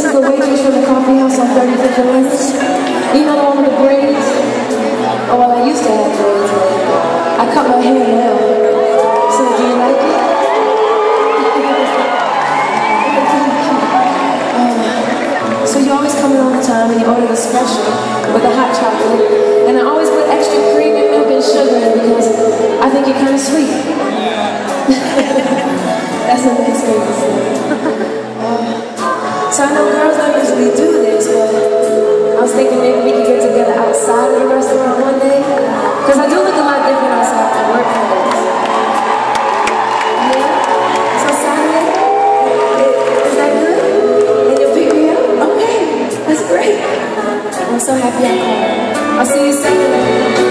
This is the waitress from the coffee house on 35th and Lenox. You know the one with the braids? Oh, well, I used to have braids. I cut my hair now. So, do you like it? So you always come in all the time and you order the special with the hot chocolate. And I always put extra cream and milk and sugar in because I think you're kind of sweet. That's the next thing to say. So I know girls don't usually do this, but I was thinking maybe we could get together outside of the restaurant one day. Because I do look a lot different outside from work clothes. Yeah? So Saturday? Is that good? And you'll pick me up? Okay. That's great. I'm so happy I called. I'll see you Saturday.